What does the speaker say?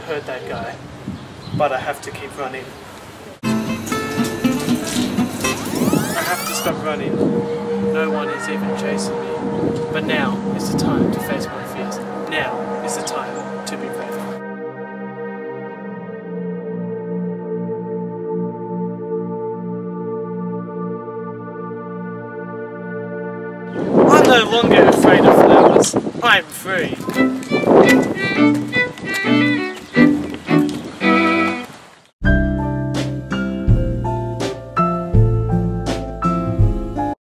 hurt that guy, but I have to keep running. I have to stop running. No one is even chasing me. But now is the time to face my fears. Now is the time to be brave. I'm no longer afraid of flowers. I'm free.